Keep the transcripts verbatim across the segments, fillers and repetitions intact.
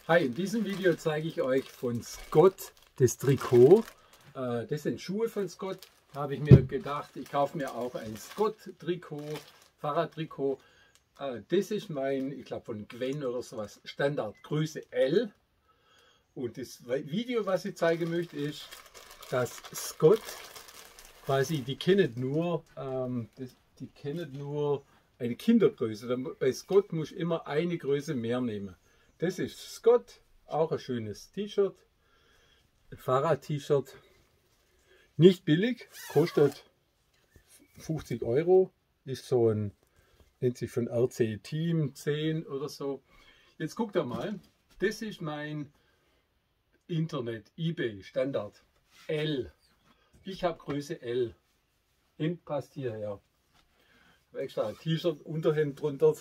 Hi, in diesem Video zeige ich euch von Scott das Trikot. Äh, das sind Schuhe von Scott. Da habe ich mir gedacht, ich kaufe mir auch ein Scott-Trikot, Fahrradtrikot. Äh, das ist mein, ich glaube von Gwen oder sowas, Standard Größe L. Und das Video, was ich zeigen möchte, ist, dass Scott quasi, die kennen nur, ähm, das, die kennen nur eine Kindergröße. Bei Scott muss ich immer eine Größe mehr nehmen. Das ist Scott, auch ein schönes T-Shirt, ein Fahrrad-T-Shirt, nicht billig, kostet fünfzig Euro, ist so ein, nennt sich von R C Team zehn oder so. Jetzt guckt ihr mal, das ist mein Internet, eBay Standard L. Ich habe Größe L, Hemd passt hierher, extra T-Shirt, Unterhemd drunter.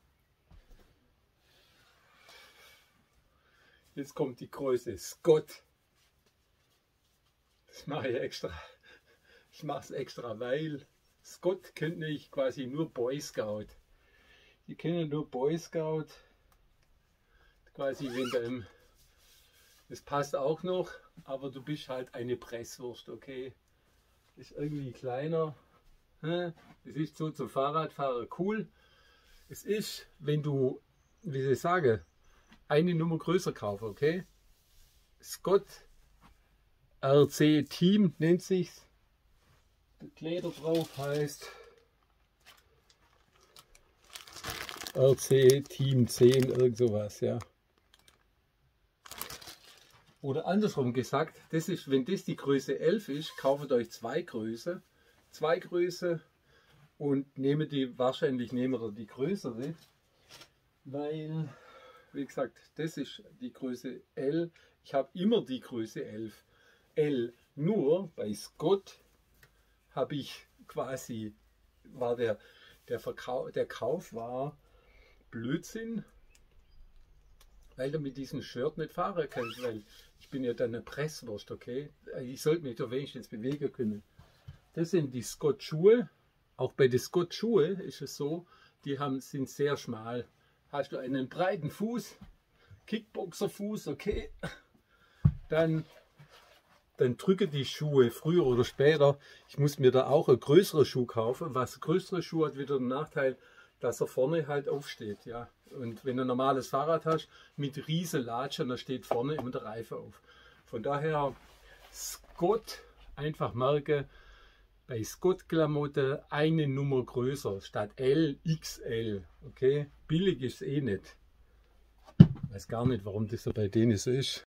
Jetzt kommt die Größe Scott. Das mache ich extra. Ich mache es extra, weil Scott kennt ich quasi nur Boy Scout. Die kennen nur Boy Scout. Quasi wenn dem, das passt auch noch, aber du bist halt eine Presswurst, okay? Ist irgendwie kleiner. Es ist so zum Fahrradfahrer cool. Es ist, wenn du, wie soll ich sagen, eine Nummer größer kaufen, okay? Scott R C Team nennt sich's. Der Kleider drauf heißt R C Team zehn, irgend sowas, ja. Oder andersrum gesagt, das ist, wenn das die Größe elf ist, kauft euch zwei Größe, zwei Größe und nehmt die, wahrscheinlich nehmt ihr die größere, weil, wie gesagt, das ist die Größe L. Ich habe immer die Größe elf. L. Nur bei Scott habe ich quasi, war der, der, Verkauf, der Kauf war Blödsinn, weil du mit diesem Shirt nicht fahren kannst, weil ich bin ja dann eine Presswurst, okay? Ich sollte mich doch wenigstens bewegen können. Das sind die Scott Schuhe. Auch bei den Scott Schuhe ist es so, die haben, sind sehr schmal. Hast du einen breiten Fuß, Kickboxerfuß, okay, dann, dann drücke die Schuhe früher oder später. Ich muss mir da auch einen größeren Schuh kaufen. Was größere Schuh hat wieder den Nachteil, dass er vorne halt aufsteht. Ja. Und wenn du ein normales Fahrrad hast mit riesen Latschen, dann steht vorne immer der Reifen auf. Von daher Scott, einfach merken, bei Scott Klamotte eine Nummer größer, statt L, X L, okay? Billig ist es eh nicht. Ich weiß gar nicht, warum das so bei denen so ist.